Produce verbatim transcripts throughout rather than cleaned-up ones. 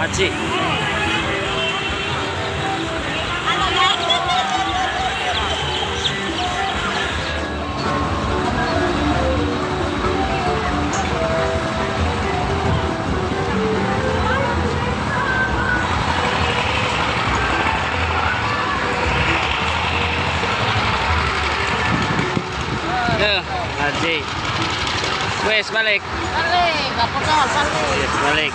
Haji. Tuh, Haji. Wes balik. Balik, gak pernah balik. Yes, balik.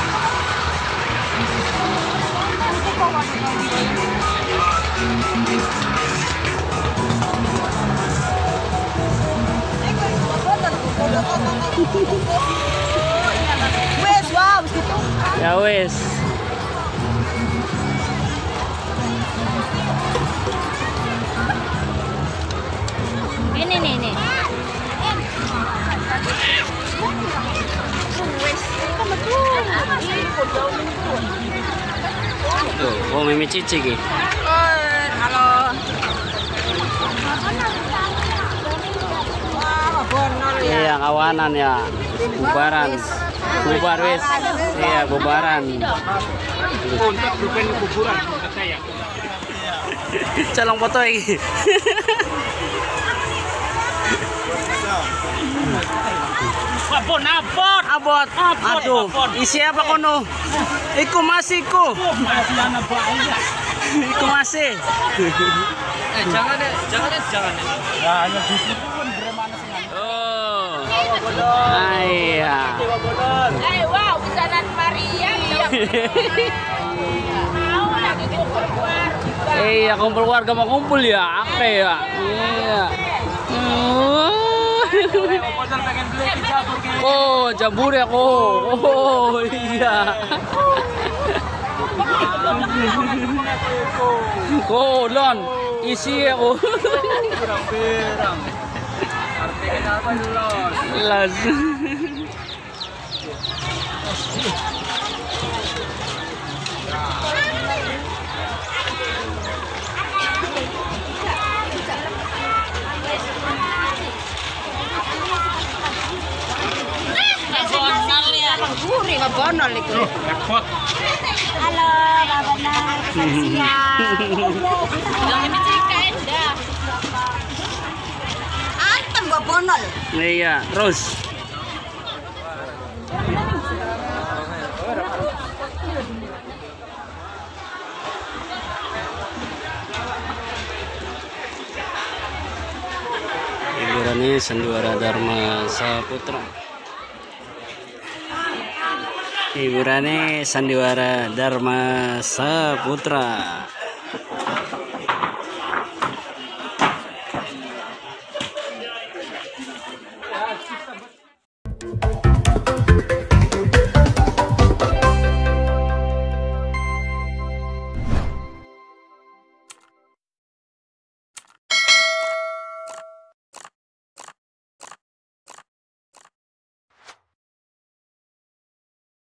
Wes, wow, gitu. Ya wes. Ini nih nih. Tuh, oh Mimi Cici ki. Halo. Iya, kawanan ya. Bubaran. Bubar wes. Iya, bubaran. Untuk bukan kuburan saya. Calong foto iki. Abot, abot, Abot. Aduh, isi apa kono? Iku masih ku. masih anak bayi. Iku masih. Eh, jangan deh, jangan deh, jangan deh. Ya, hanya di situ pun beremana sih. Oh. Iya. Eh, wow, pesanan Maria. Mau lagi kumpul keluarga. Iya, kumpul keluarga mau kumpul ya. Apa ya? Iya. Oh, jambur ya kok. Oh, iya. Oh, lon, isi ya kok. Berang-berang. Artinya apa lon? Las. Gurih nggak bonol itu. Repot. Halo, Kak Bonol. Siang. Yang ini Cika Endah. Antem Mbak Bonol. Iya, terus. Hiburannya Sandiwara Dharma Saputra. Hiburannya Sandiwara Dharma Saputra.